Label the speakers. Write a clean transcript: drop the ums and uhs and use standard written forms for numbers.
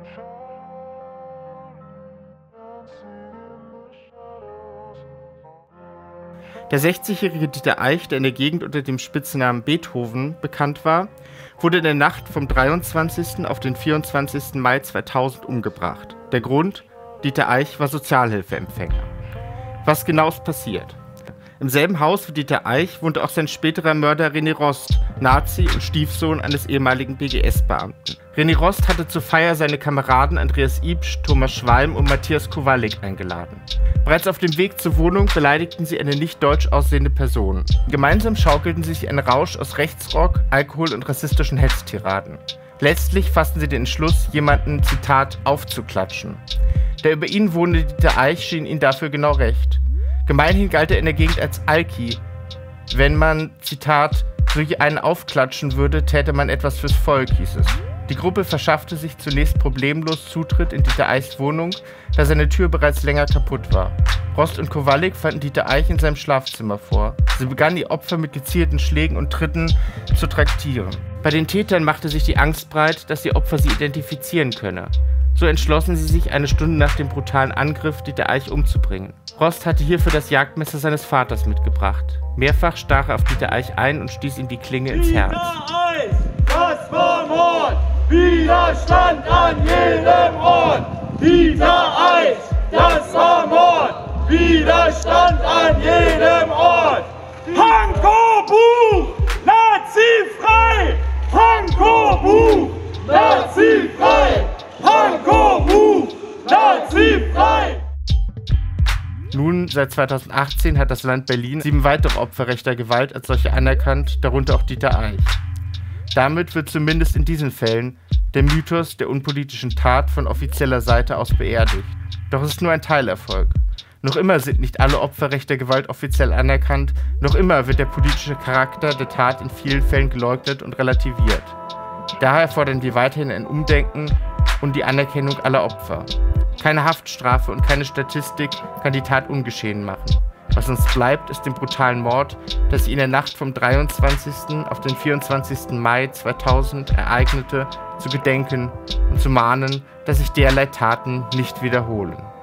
Speaker 1: Der 60-jährige Dieter Eich, der in der Gegend unter dem Spitznamen Beethoven bekannt war, wurde in der Nacht vom 23. auf den 24. Mai 2000 umgebracht. Der Grund? Dieter Eich war Sozialhilfeempfänger. Was genau ist passiert? Im selben Haus wie Dieter Eich wohnte auch sein späterer Mörder René Rost, Nazi und Stiefsohn eines ehemaligen BGS-Beamten. René Rost hatte zur Feier seine Kameraden Andreas Iebsch, Thomas Schwalm und Matthias Kowalik eingeladen. Bereits auf dem Weg zur Wohnung beleidigten sie eine nicht deutsch aussehende Person. Gemeinsam schaukelten sie sich einen Rausch aus Rechtsrock, Alkohol und rassistischen Hetztiraden. Letztlich fassten sie den Entschluss, jemanden, Zitat, aufzuklatschen. Der über ihn wohnende Dieter Eich schien ihnen dafür genau recht. Gemeinhin galt er in der Gegend als Alki. Wenn man, Zitat, so einen aufklatschen würde, täte man etwas fürs Volk, hieß es. Die Gruppe verschaffte sich zunächst problemlos Zutritt in Dieter Eichs Wohnung, da seine Tür bereits länger kaputt war. Rost und Kowalik fanden Dieter Eich in seinem Schlafzimmer vor. Sie begannen die Opfer mit gezielten Schlägen und Tritten zu traktieren. Bei den Tätern machte sich die Angst breit, dass die Opfer sie identifizieren könne. So entschlossen sie sich, eine Stunde nach dem brutalen Angriff Dieter Eich umzubringen. Rost hatte hierfür das Jagdmesser seines Vaters mitgebracht. Mehrfach stach er auf Dieter Eich ein und stieß ihm die Klinge ins Herz.
Speaker 2: Dieter Eich, das war Mord! Widerstand an jedem Ort! Dieter Eich, das war Mord! Widerstand an jedem Ort! Pankow Buch! Nazi frei! Pankow Buch! Nazi frei! Pankow Buch! Nazi frei!
Speaker 1: Nun, seit 2018 hat das Land Berlin 7 weitere Opfer rechter Gewalt als solche anerkannt, darunter auch Dieter Eich. Damit wird zumindest in diesen Fällen der Mythos der unpolitischen Tat von offizieller Seite aus beerdigt. Doch es ist nur ein Teilerfolg. Noch immer sind nicht alle Opfer rechter Gewalt offiziell anerkannt, noch immer wird der politische Charakter der Tat in vielen Fällen geleugnet und relativiert. Daher fordern wir weiterhin ein Umdenken und die Anerkennung aller Opfer. Keine Haftstrafe und keine Statistik kann die Tat ungeschehen machen. Was uns bleibt, ist dem brutalen Mord, das sich in der Nacht vom 23. auf den 24. Mai 2000 ereignete, zu gedenken und zu mahnen, dass sich derlei Taten nicht wiederholen.